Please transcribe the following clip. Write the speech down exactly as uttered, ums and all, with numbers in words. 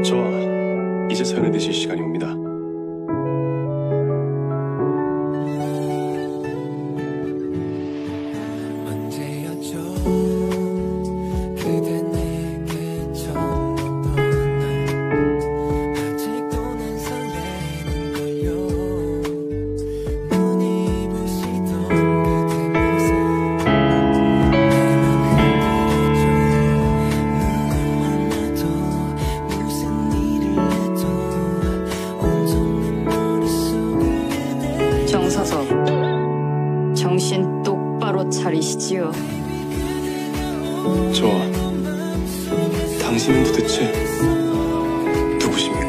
좋아. 이제 사연을 내실 시간이 옵니다. 정서서, 정신 똑바로 차리시지요. 좋아. 당신은 도대체 누구십니까?